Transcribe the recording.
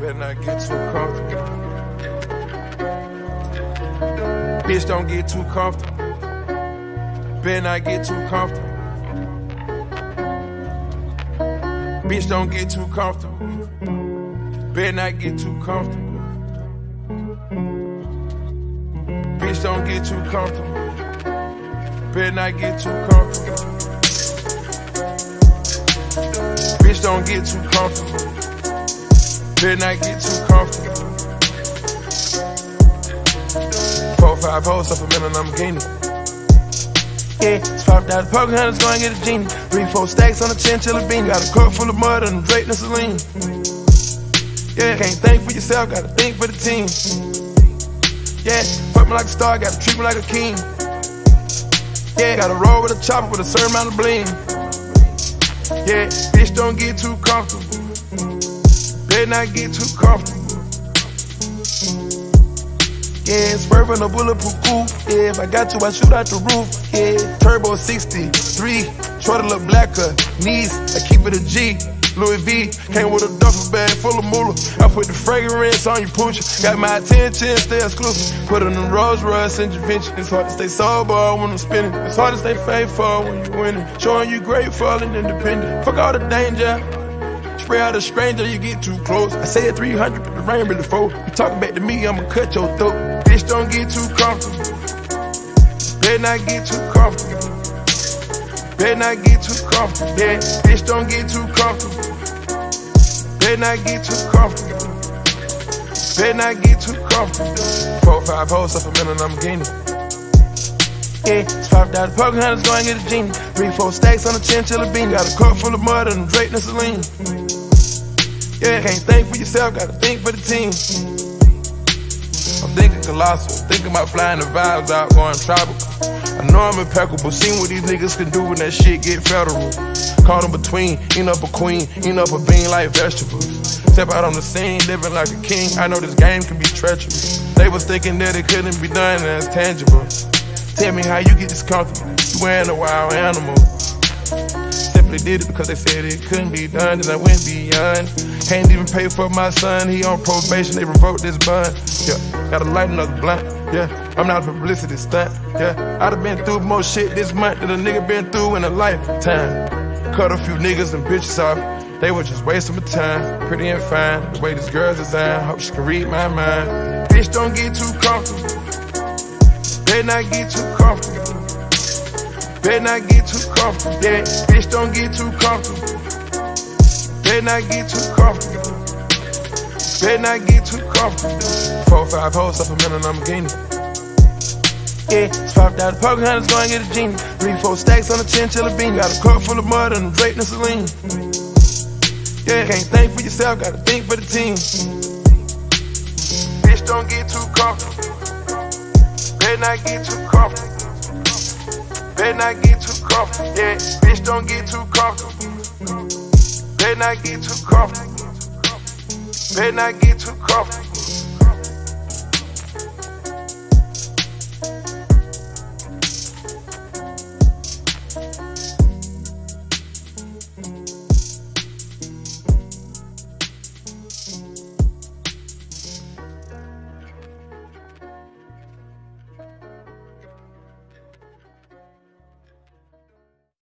better not get too comfortable. Bitch, don't get too comfortable. Better not get too comfortable. Bitch, don't get too comfortable. Better not get too comfortable. Bitch, don't get too comfortable. Better not get too comfortable. Bitch, don't get too comfortable. Better not get too comfortable. 4-5 hoes up a million Lamborghini. Yeah, swapped out the poker hunters, go and get a genie. 3-4 stacks on a chinchilla beanie. Got a cup full of mud and Drake and Celine. Yeah, can't think for yourself, gotta think for the team. Yeah, fuck me like a star, gotta treat me like a king. Yeah, gotta roll with a chopper with a certain amount of bling. Yeah, bitch, don't get too comfortable. Better not get too comfortable. Yeah, swerving a bulletproof coupe. Yeah, if I got to, I shoot out the roof. Yeah, turbo 63, shorty look blacker. Knees, I keep it a G. Louis V, came with a duffel bag full of moolah. I put the fragrance on you, pooch. Got my attention, stay exclusive. Put it in Rolls Royce intervention. It's hard to stay sober when I'm spinning. It's hard to stay faithful when you winning. Showing you grateful and independent. Fuck all the danger. Spray out a stranger, you get too close. I say at 300, but the rain really fall. You talking back to me, I'ma cut your throat. Bitch, don't get too comfortable. Better not get too comfortable. Better not get too comfortable. Yeah, bitch, don't get too comfortable. Better not get too comfortable. Better not get too comfortable. 4-5 hoes up a million Lamborghini. Yeah, swapped out the poker hunters, go and get a genie. 3-4 stacks on a chinchilla beanie. Got a cup full of mud and Drake and Celine. Yeah, can't think for yourself, gotta think for the team. I'm thinking colossal, thinking about flying the vibes out, going tropical. I know I'm impeccable, seen what these niggas can do when that shit get federal. Caught them between, eating up a queen, eating up a bean like vegetables. Step out on the scene, living like a king. I know this game can be treacherous. They was thinking that it couldn't be done and it's tangible. Tell me how you get this comfortable, you wearing a wild animal. Simply did it because they said it couldn't be done, and I went beyond. Can't even pay for my son, he on probation, they revoked this bond. Yeah, gotta light another blunt, yeah, I'm not a publicity stunt, yeah. I done been through more shit this month than a nigga been through in a lifetime. Cut a few niggas and bitches off, they were just wasting my time. Pretty and fine, the way this girl's designed, hope she can read my mind. Bitch, don't get too comfortable. Better not get too comfortable. Better not get too comfortable. Yeah, bitch, don't get too comfortable. Better not get too comfortable. Better not get too comfortable. 4-5 hoes up a million Lamborghini. Yeah, swapped out the poker hunters, go and get a genie. 3-4 stacks on a chinchilla beanie. Got a cup full of mud and Drake and Celine. Yeah, can't think for yourself, gotta think for the team. Bitch, don't get too comfortable. Better not get too comfortable. Better not get too comfortable. Yeah, bitch, don't get too comfortable. Better not get too comfortable. Better not get too comfortable.